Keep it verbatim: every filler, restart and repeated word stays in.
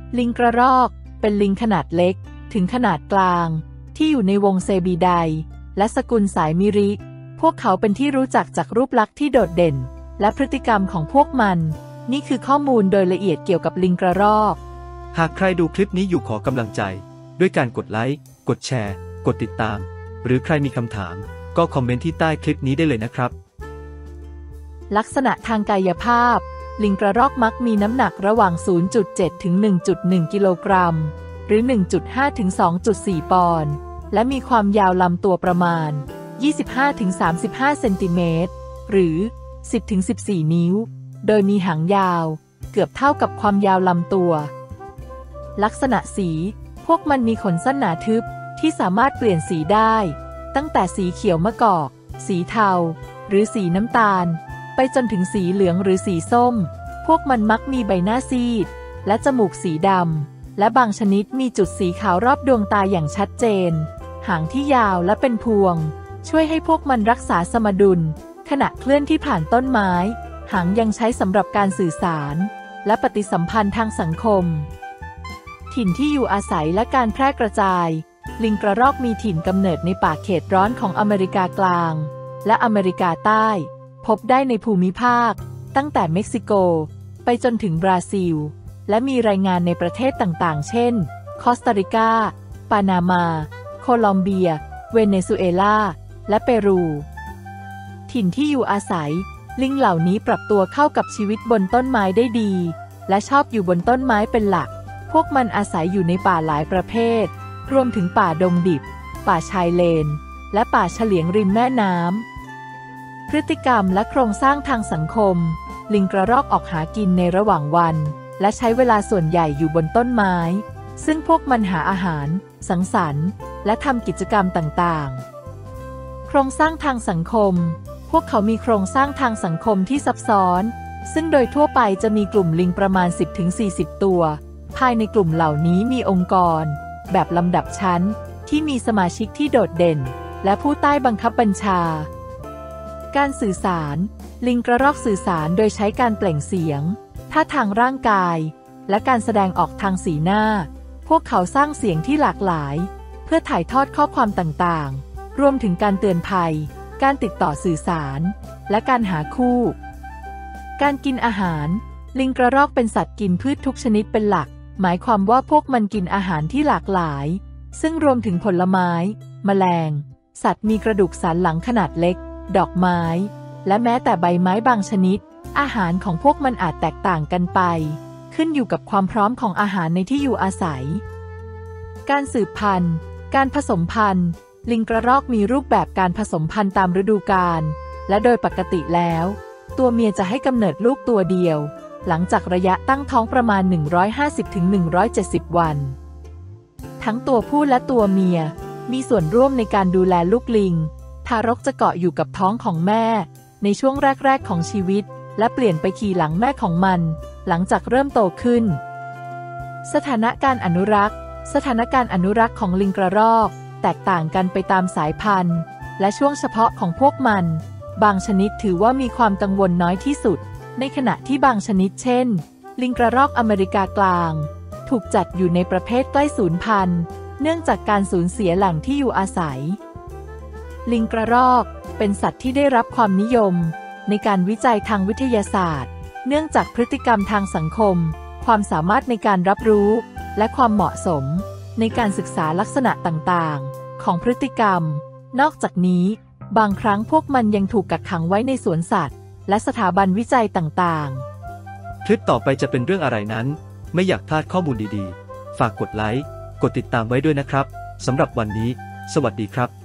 ลิงกระรอกเป็นลิงขนาดเล็กถึงขนาดกลางที่อยู่ในวงเซบีไดและสกุลสายมิริพวกเขาเป็นที่รู้จักจากรูปลักษณ์ที่โดดเด่นและพฤติกรรมของพวกมันนี่คือข้อมูลโดยละเอียดเกี่ยวกับลิงกระรอกหากใครดูคลิปนี้อยู่ขอกำลังใจด้วยการกดไลค์กดแชร์กดติดตามหรือใครมีคำถามก็คอมเมนต์ที่ใต้คลิปนี้ได้เลยนะครับลักษณะทางกายภาพลิงกระรอกมักมีน้ำหนักระหว่าง ศูนย์จุดเจ็ด ถึง หนึ่งจุดหนึ่ง กิโลกรัมหรือ หนึ่งจุดห้า ถึง สองจุดสี่ ปอนด์และมีความยาวลำตัวประมาณ ยี่สิบห้า ถึง สามสิบห้า เซนติเมตรหรือ สิบ ถึง สิบสี่ นิ้วโดยมีหางยาวเกือบเท่ากับความยาวลำตัวลักษณะสีพวกมันมีขนสั้นหนาทึบที่สามารถเปลี่ยนสีได้ตั้งแต่สีเขียวมะกอกสีเทาหรือสีน้ำตาลไปจนถึงสีเหลืองหรือสีส้มพวกมันมักมีใบหน้าซีดและจมูกสีดำและบางชนิดมีจุดสีขาวรอบดวงตาอย่างชัดเจนหางที่ยาวและเป็นพวงช่วยให้พวกมันรักษาสมดุลขณะเคลื่อนที่ผ่านต้นไม้หางยังใช้สำหรับการสื่อสารและปฏิสัมพันธ์ทางสังคมถิ่นที่อยู่อาศัยและการแพร่กระจายลิงกระรอกมีถิ่นกำเนิดในป่าเขตร้อนของอเมริกากลางและอเมริกาใต้พบได้ในภูมิภาคตั้งแต่เม็กซิโกไปจนถึงบราซิลและมีรายงานในประเทศต่างๆเช่นคอสตาริกาปานามาโคลอมเบียเวเนซุเอลาและเปรูถิ่นที่อยู่อาศัยลิงเหล่านี้ปรับตัวเข้ากับชีวิตบนต้นไม้ได้ดีและชอบอยู่บนต้นไม้เป็นหลักพวกมันอาศัยอยู่ในป่าหลายประเภทรวมถึงป่าดงดิบป่าชายเลนและป่าเฉลียงริมแม่น้ำพฤติกรรมและโครงสร้างทางสังคมลิงกระรอกออกหากินในระหว่างวันและใช้เวลาส่วนใหญ่อยู่บนต้นไม้ซึ่งพวกมันหาอาหารสังสรรค์และทำกิจกรรมต่างๆโครงสร้างทางสังคมพวกเขามีโครงสร้างทางสังคมที่ซับซ้อนซึ่งโดยทั่วไปจะมีกลุ่มลิงประมาณ สิบถึงสี่สิบ ตัวภายในกลุ่มเหล่านี้มีองค์กรแบบลำดับชั้นที่มีสมาชิกที่โดดเด่นและผู้ใต้บังคับบัญชาการสื่อสารลิงกระรอกสื่อสารโดยใช้การเปล่งเสียงท่าทางร่างกายและการแสดงออกทางสีหน้าพวกเขาสร้างเสียงที่หลากหลายเพื่อถ่ายทอดข้อความต่างๆรวมถึงการเตือนภัยการติดต่อสื่อสารและการหาคู่การกินอาหารลิงกระรอกเป็นสัตว์กินพืชทุกชนิดเป็นหลักหมายความว่าพวกมันกินอาหารที่หลากหลายซึ่งรวมถึงผลไม้แมลงสัตว์มีกระดูกสันหลังขนาดเล็กดอกไม้และแม้แต่ใบไม้บางชนิดอาหารของพวกมันอาจแตกต่างกันไปขึ้นอยู่กับความพร้อมของอาหารในที่อยู่อาศัยการสืบพันธุ์การผสมพันธุ์ลิงกระรอกมีรูปแบบการผสมพันธุ์ตามฤดูกาลและโดยปกติแล้วตัวเมียจะให้กำเนิดลูกตัวเดียวหลังจากระยะตั้งท้องประมาณ หนึ่งร้อยห้าสิบถึงหนึ่งร้อยเจ็ดสิบ วันทั้งตัวผู้และตัวเมียมีส่วนร่วมในการดูแลลูกลิงทารกจะเกาะอยู่กับท้องของแม่ในช่วงแรกๆของชีวิตและเปลี่ยนไปขี่หลังแม่ของมันหลังจากเริ่มโตขึ้นสถานะการอนุรักษ์สถานการณ์อนุรักษ์ของลิงกระรอกแตกต่างกันไปตามสายพันธุ์และช่วงเฉพาะของพวกมันบางชนิดถือว่ามีความกังวลน้อยที่สุดในขณะที่บางชนิดเช่นลิงกระรอกอเมริกากลางถูกจัดอยู่ในประเภทใกล้สูญพันธุ์เนื่องจากการสูญเสียแหล่งที่อยู่อาศัยลิงกระรอกเป็นสัตว์ที่ได้รับความนิยมในการวิจัยทางวิทยาศาสตร์เนื่องจากพฤติกรรมทางสังคมความสามารถในการรับรู้และความเหมาะสมในการศึกษาลักษณะต่างๆของพฤติกรรมนอกจากนี้บางครั้งพวกมันยังถูกกักขังไว้ในสวนสัตว์และสถาบันวิจัยต่างๆคลิปต่อไปจะเป็นเรื่องอะไรนั้นไม่อยากพลาดข้อมูลดีๆฝากกดไลค์กดติดตามไว้ด้วยนะครับสำหรับวันนี้สวัสดีครับ